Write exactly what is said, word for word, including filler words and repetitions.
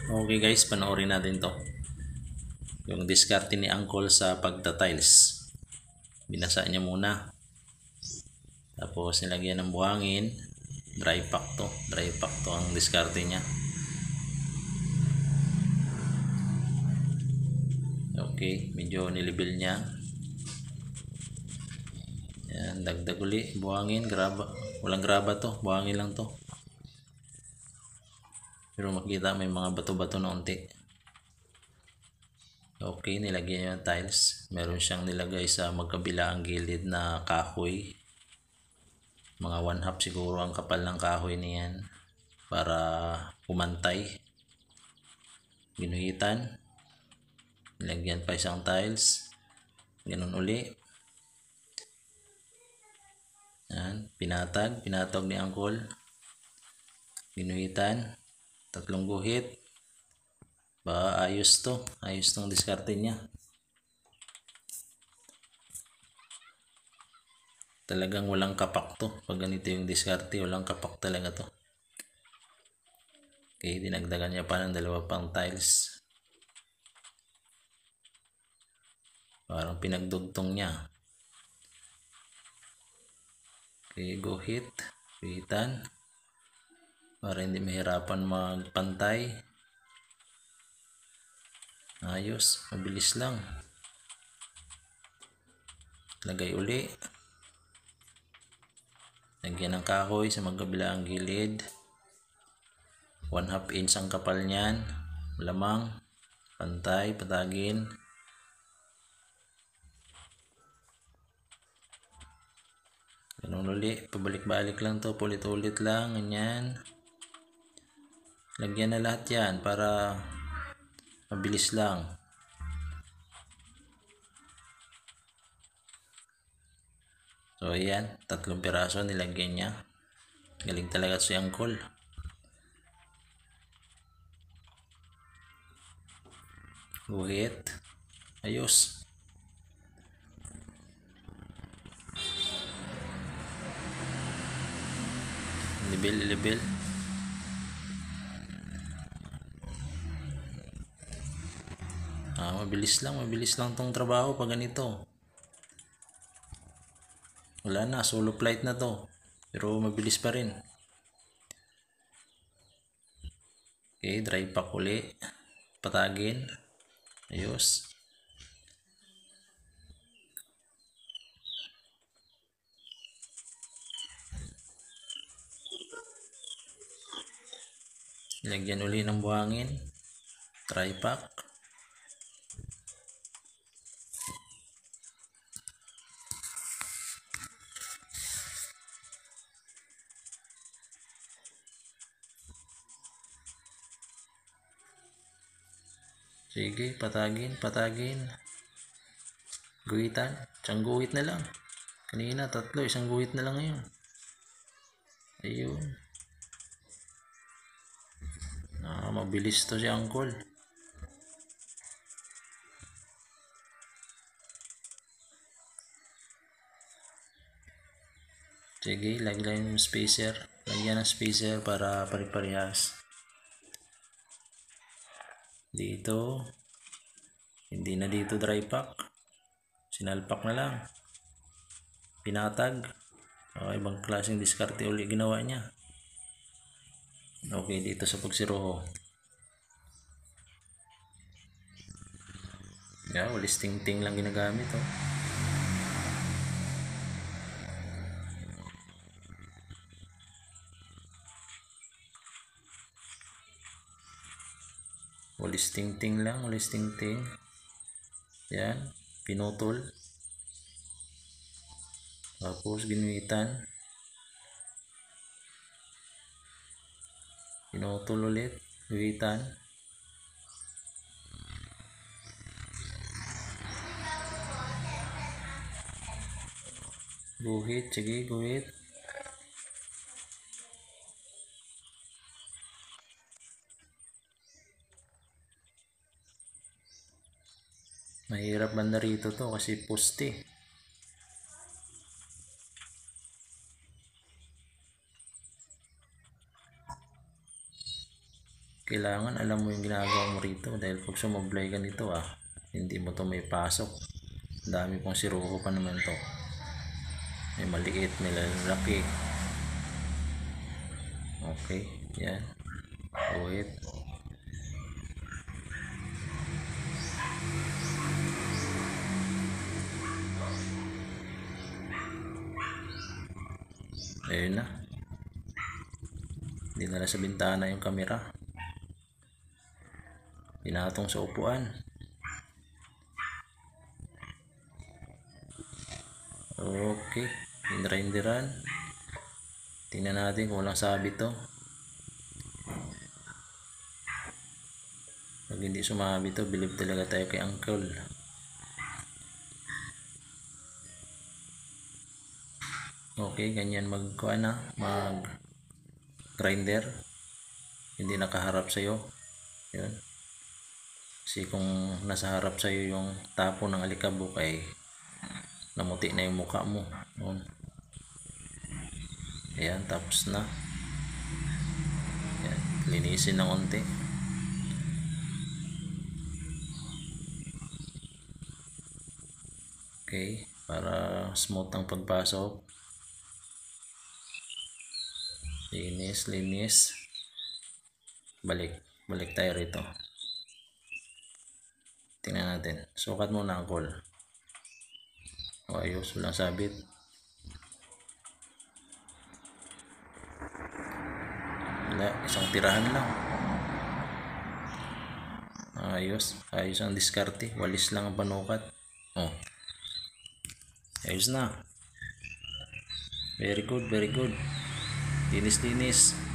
Okay guys, panoorin natin to. Yung diskarte ni Uncle sa pagta-tiles. Binasa niya muna. Tapos nilagyan ng buhangin. Dry pack to. Dry pack to ang diskarte niya. Okay, medyo nilibel niya. Yan, dagdag uli. Buhangin, graba. Walang graba to. Buhangin lang to. Pero makita may mga bato-bato na unti. Okay, nilagyan niya yung tiles. Meron siyang nilagay sa magkabilang gilid na kahoy. Mga one half siguro ang kapal ng kahoy niyan para pumantay. Ginuhitan. Nilagyan pa isang tiles. Ganun uli. Yan, pinatag. Pinatag ni Uncle. Ginuhitan. Tatlong guhit. Ba, ayos to. Ayos tong diskarte niya. Talagang walang kapak to. Pag ganito yung diskarte, walang kapak talaga to. Okay, dinagdagan niya pa ng dalawa pang tiles. Parang pinagdugtong niya. Okay, guhit. Guhitan. Para hindi mahirapan magpantay. Ayos, mabilis lang. Lagay uli. Lagyan ng kahoy sa magkabilang gilid. one half inch ang kapal niyan. Malamang. Pantay, patagin. Ganun uli. Pabalik-balik lang to. Ulit-ulit lang. Ganyan. Lagyan na lahat yan para mabilis lang. So ayan, tatlong piraso nilagyan niya. Galing talaga si Uncle. Guhit. Ayos. Level, level. Ah, mabilis lang, mabilis lang tong trabaho pag ganito. Wala na, solo flight na to. Pero mabilis pa rin. Okay, dry pack uli. Patagin. Ayos. Lagyan uli ng buhangin. Dry pack. Sige, patagin, patagin. Guhitan. Isang guhit na lang. Kanina tatlo, isang guhit na lang ngayon. Ayun. Ah, mabilis to si Uncle. Sige, lagyan yung spacer. Lagyan ng spacer para pare-parehas. Dito. Hindi na dito dry pack. Sinalpak na lang. Pinatag. O, ibang klaseng diskarte uli ginawa niya. Okay, dito sa pagsiroho. Yeah, walis ting-ting lang ginagamit. Oh. Walis ting-ting lang, walis ting-ting. Yan, pinutol. Tapos ginuitan. Pinutol ulit, ginuitan. Guhit, sige, guhit. Mahirap banda rito to kasi poste. kailangan alam mo yung ginagawa mo rito, dahil pag sumablay ka nito ah, hindi mo to may pasok. Dami pong siruko pa naman to, may maliit, may lalaki. Okay, yan, wait. Ayun na, dinala sa bintana yung camera, pinatong sa upuan. Okay, inrenderan. Tingnan natin kung walang sabit to. Pag hindi sumabit to, believe talaga tayo kay Uncle. Okay, ganyan magkuha na, mag grinder, hindi nakaharap sa'yo. Yun. Kasi kung nasa harap sa'yo yung tapo ng alikabok ay namuti na yung mukha mo. Yun. Ayan, tapos na. Ayan, linisin ng konti. Okay, para smooth ang pagpasok. Linis, linis. Balik, balik tayo rito. Tingnan natin. Sukat muna ang call. O ayos, walang sabit. Wala, isang tirahan lang. Ayos, ayos ang diskarte. Walis lang ang panukat. Oh. Ayos na. Very good, very good. Linis, linis.